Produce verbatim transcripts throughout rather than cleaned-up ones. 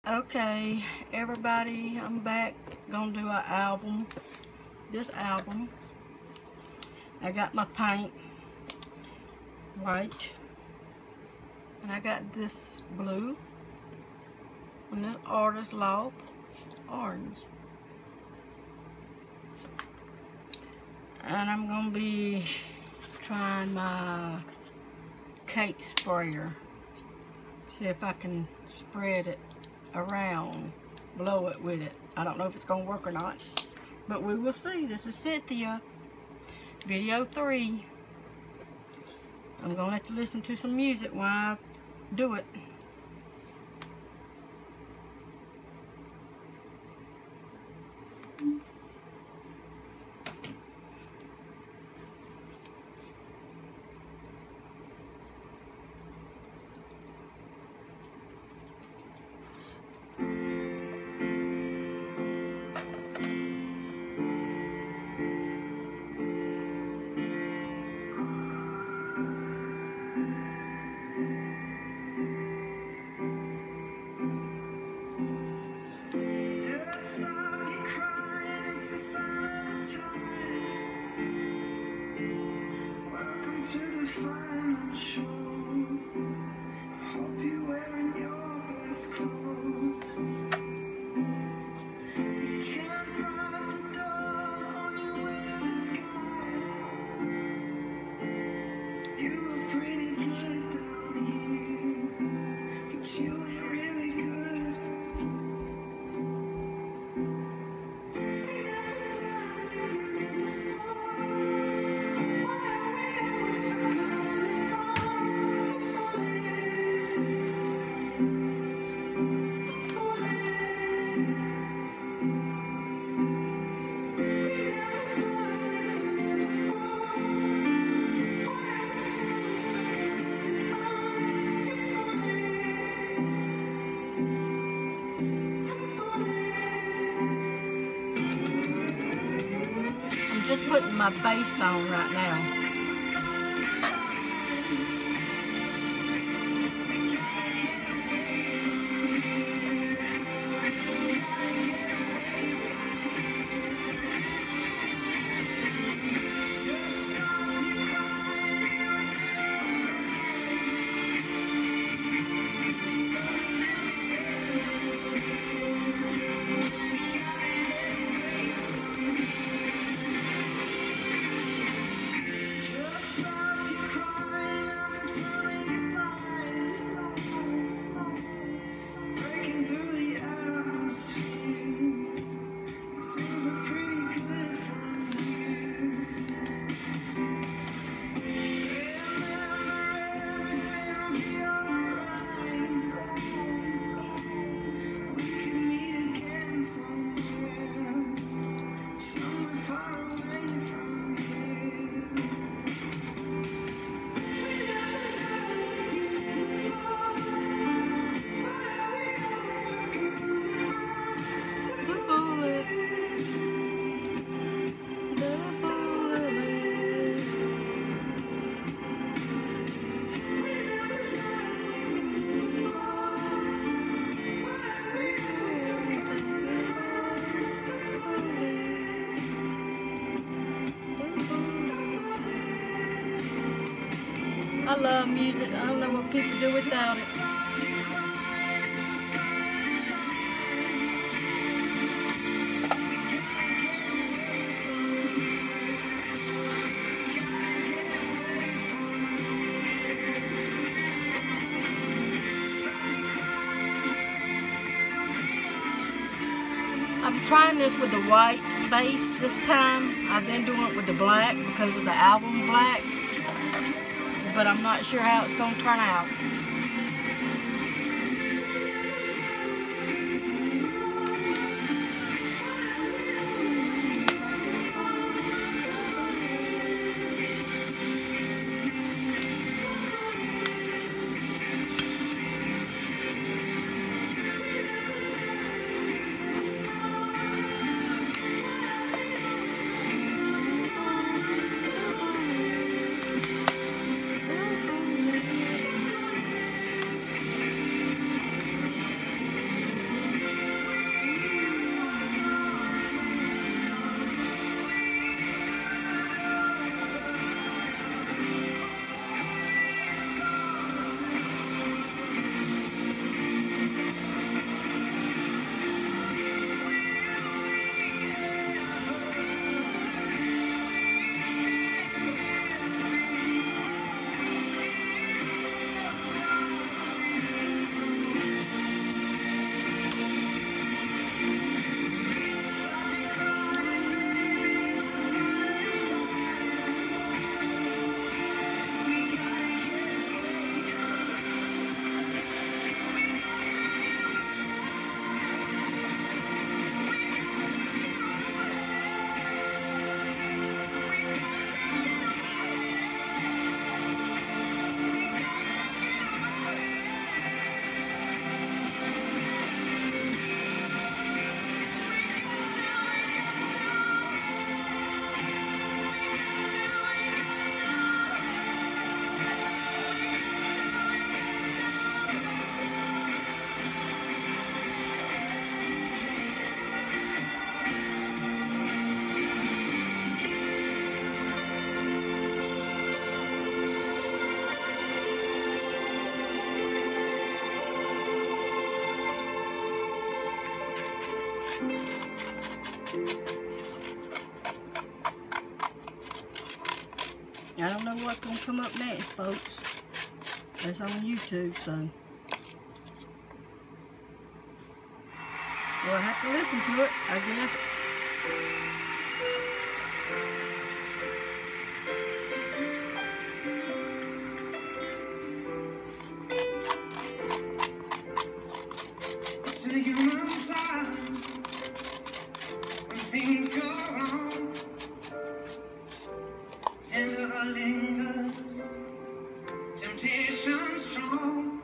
Okay, everybody, I'm back. Gonna do an album. This album, I got my paint white, and I got this blue, and this Artist Loft orange. And I'm gonna be trying my cake sprayer. See if I can spread it around, blow it with it. I don't know if it's gonna work or not, but we will see. This is Cynthia, video three. I'm gonna have to listen to some music while I do it. Final show. I hope you're wearing your best clothes. You can't bribe the door on your way to the sky. You look pretty good down here, but you ain't really good. We never learned we've been here before. Why are we always so good? I'm just putting my bass on right now. I love music. I don't know what people do without it. I'm trying this with the white base this time. I've been doing it with the black because of the album black, but I'm not sure how it's going to turn out. I don't know what's going to come up next, folks. It's on YouTube, so we'll have to listen to it, I guess. It's a human sign when things go wrong. Tender lingers, temptation strong,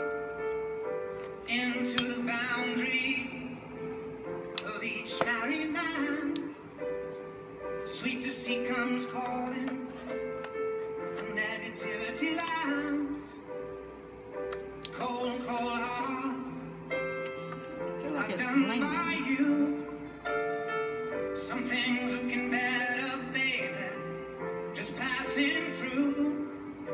into the boundary of each married man. Sweet deceit comes calling from negativity lands. Cold, cold heart, I feel like I've it's done raining. by you. Some things looking better, baby, just passing through.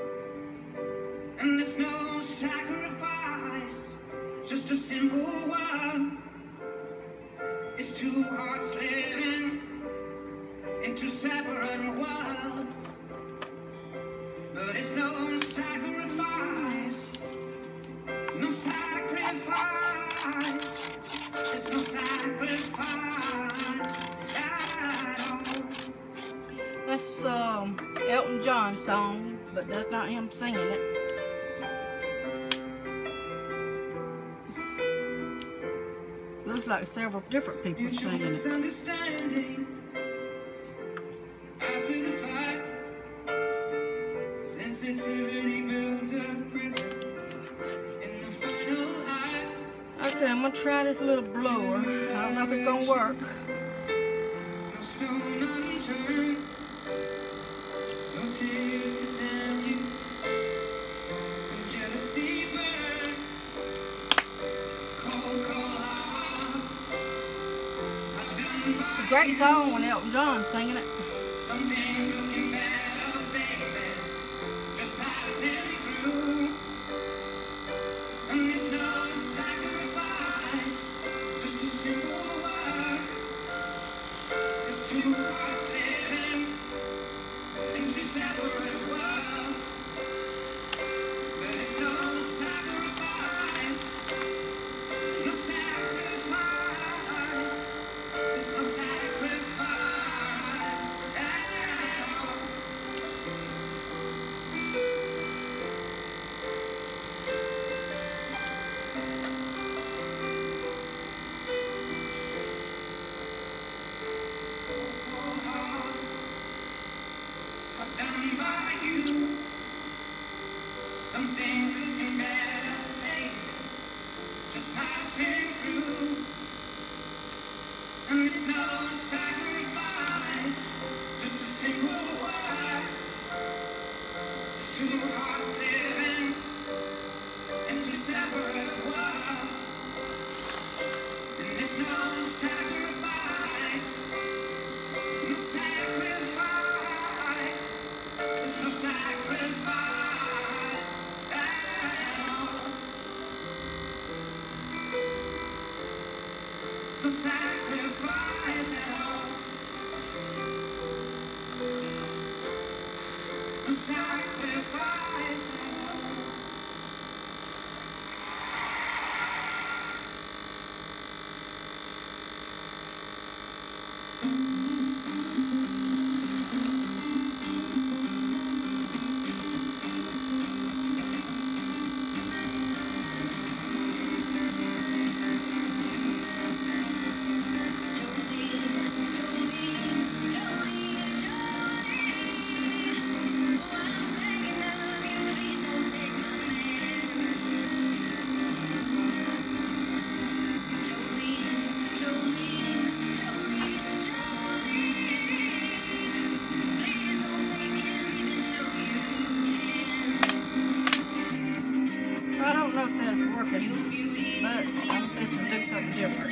And there's no sacrifice, just a simple one. It's two hearts living in two separate worlds. But it's no sacrifice, no sacrifice. It's no sacrifice at all. That's um, Elton John's song, but that's not him singing it. Looks like several different people You show singing it. misunderstanding after the fight. Sensitivity builds up prison in the final act. Okay, I'm gonna try this little blower. I don't know if it's gonna work. No stone unturned, no tears to damn you, no jealousy burn. Cold, cold heart, I've done by It's a great song when Elton John's singing it. some things looking better, baby, just passing through. And there's no sacrifice, just a simple word. There's two hearts living in two separate worlds. But it's no sacrifice, no sacrifice. It's no sacrifice at all. I've done by you. Some things looking better, baby, just passing through. And there's no sacrifice, just a simple word. There's two hearts living in two separate worlds. And there's no sacrifice, no sacrifice. There's no sacrifice at all. So sacrifice at all. No sacrifice at all. I don't know if that's working, but I'm fixing to do something different.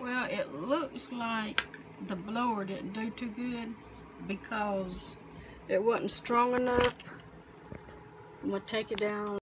Well, it looks like the blower didn't do too good because it wasn't strong enough. I'm going to take it down